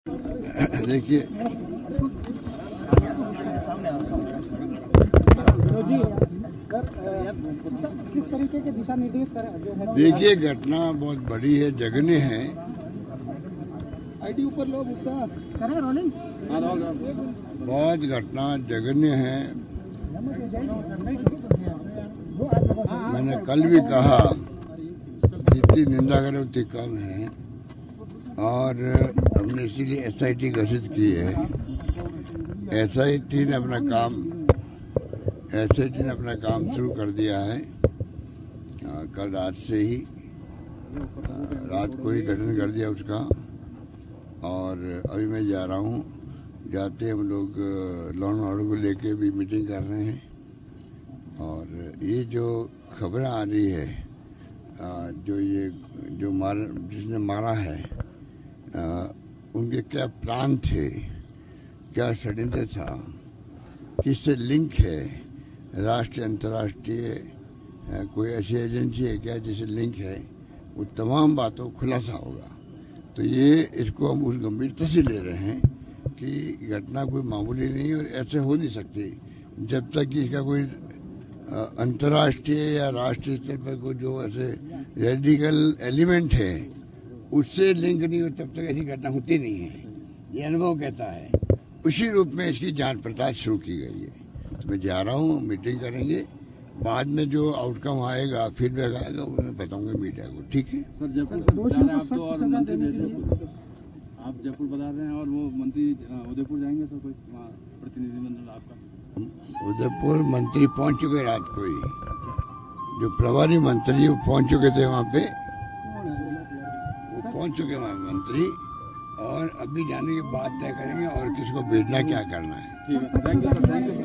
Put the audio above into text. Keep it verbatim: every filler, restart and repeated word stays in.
देखिए किस तरीके के दिशा निर्देश जो है? देखिए घटना बहुत बड़ी है, जघन्य है। आईडी ऊपर लोग करें रोलिंग। बहुत घटना जघन्य है। मैंने कल भी कहा जितनी निंदा करे उतनी कम है, और हमने इसीलिए एसआईटी घोषित की है। एसआईटी ने अपना काम एसआईटी ने अपना काम शुरू कर दिया है। आ, कल रात से ही आ, रात को ही गठन कर दिया उसका, और अभी मैं जा रहा हूँ। जाते हम लोग लॉ एंड ऑर्डर को लेके भी मीटिंग कर रहे हैं। और ये जो खबरें आ रही है, आ, जो ये जो मार जिसने मारा है, आ, उनके क्या प्लान थे, क्या षड्यंत्र था, किससे लिंक है, राष्ट्रीय अंतर्राष्ट्रीय कोई ऐसी एजेंसी है क्या जिससे लिंक है, वो तमाम बातों खुलासा होगा। तो ये इसको हम उस गंभीरता से ले रहे हैं कि घटना कोई मामूली नहीं है और ऐसे हो नहीं सकती जब तक कि इसका कोई अंतर्राष्ट्रीय या राष्ट्रीय स्तर पर कोई जो ऐसे रेडिकल एलिमेंट है उससे लिंक नहीं हो, तब तक ऐसी घटना होती नहीं है। ये अनुभव कहता है। उसी रूप में इसकी जांच पड़ताल शुरू की गई है। तो मैं जा रहा हूँ, मीटिंग करेंगे, बाद में जो आउटकम आएगा, फीडबैक आएगा, वो मैं बताऊंगा मीडिया को। ठीक है सर, जयपुर से जा रहे हैं आप, तो और मंत्री जयपुर आप जयपुर बता रहे हैं और वो मंत्री उदयपुर जाएंगे सर, कोई वहाँ प्रतिनिधिमंडल आपका? उदयपुर मंत्री पहुंच चुके रात को ही, जो प्रभारी मंत्री वो पहुंच चुके थे वहाँ पे, वो पहुंच चुके वहाँ मंत्री, और अभी जाने के बाद तय करेंगे और किसको भेजना क्या करना है। ठीक है, थैंक यू।